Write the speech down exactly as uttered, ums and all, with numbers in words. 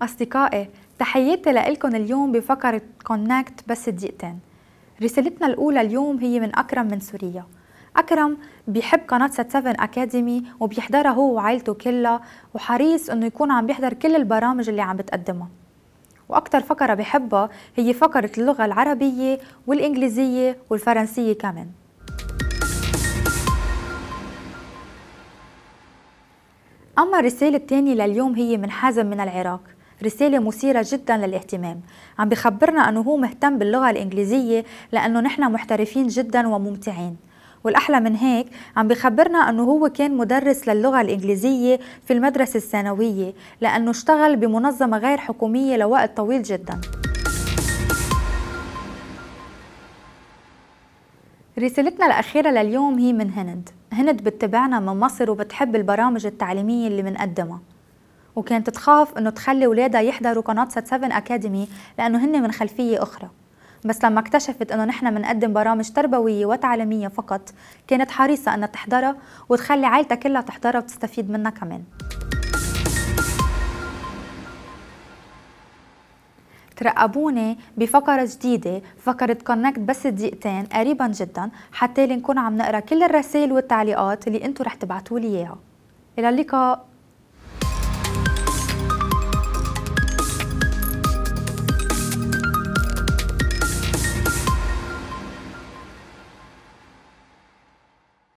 أصدقائي، تحياتي لإلكن اليوم بفقرة كونكت بس دقيقتين. رسالتنا الأولى اليوم هي من أكرم من سوريا. أكرم بيحب قناة ست سفن أكاديمي وبيحضرها هو وعائلته كلها، وحريص إنه يكون عم بيحضر كل البرامج اللي عم بتقدمها. وأكتر فقرة بحبها هي فقرة اللغة العربية والإنجليزية والفرنسية كمان. أما الرسالة الثانية لليوم هي من حازم من العراق، رسالة مثيرة جدا للاهتمام. عم بخبرنا أنه هو مهتم باللغة الإنجليزية لأنه نحن محترفين جدا وممتعين، والأحلى من هيك عم بخبرنا أنه هو كان مدرس للغة الإنجليزية في المدرسة الثانوية لأنه اشتغل بمنظمة غير حكومية لوقت طويل جدا. رسالتنا الأخيرة لليوم هي من هند. هند بتتابعنا من مصر وبتحب البرامج التعليمية اللي بنقدمها، وكانت تخاف انه تخلي ولادها يحضروا قناة ست سفن أكاديمي لأنه هن من خلفية أخرى، بس لما اكتشفت انه نحن بنقدم برامج تربوية وتعليمية فقط كانت حريصة انها تحضرها وتخلي عائلتها كلها تحضرها وتستفيد منها كمان. ترقبوني بفقرة جديدة، فقرة كونكت بس دقيقتين قريبا جدا، حتى نكون عم نقرا كل الرسائل والتعليقات اللي انتم رح تبعتوا لي اياها. إلى اللقاء.